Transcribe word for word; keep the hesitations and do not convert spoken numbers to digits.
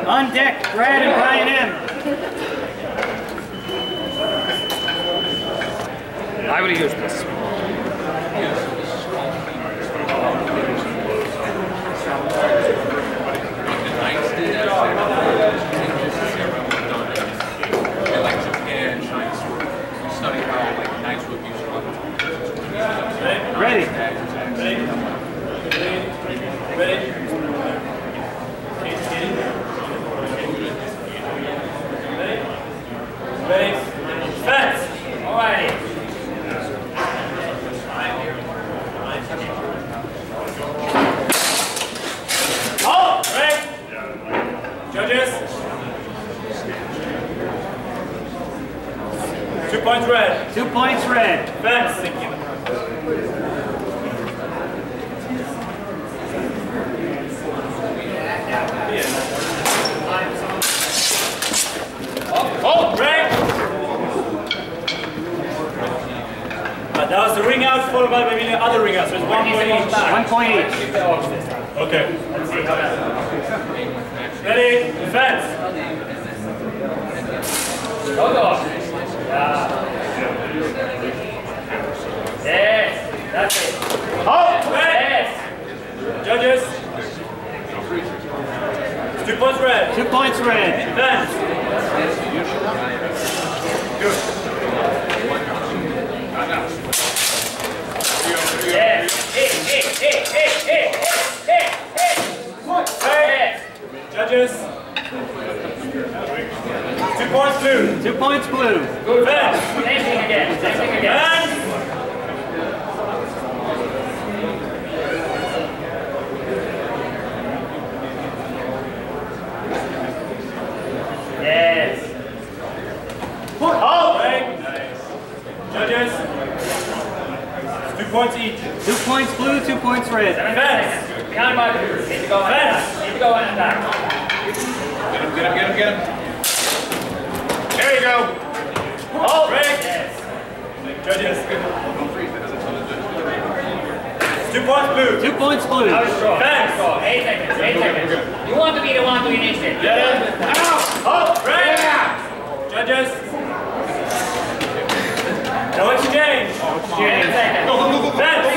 On deck, Brad and Brian M. I would have used this. Ready. Ready. Ready. Ready. Fence. All righty. Oh, ready. Judges. Two points red. Two points red. Fence. Thank you. Oh, break! Uh, that was the ring out followed by maybe the other ring out, so it's one point each. One point each. Okay. Let's see how that. Ready? Defense. Go, go. Yeah. Yes. That's it. Oh, red. Yes. Judges. Two points red. Two points red. Defense. Good. Yes. Hey, hey, hey, hey, hey, hey, hey, hey. Judges. Two points blue. Two points blue. Good. Fence. Same thing again. Same thing again. And yes. Put out. Right. Nice. Judges. Two points each. Two points blue, two points red. Fence. Behind my computer. Need to go on attack. Need to go on attack. Get him, get him, get him, get him. There you go. Oh, break. Yes. Judges. Two points blue. Two points blue. Fence. Eight seconds, eight seconds. You want to be the one to initiate. Get it. Oh, break. Judges. No exchange. Eight seconds. Fence.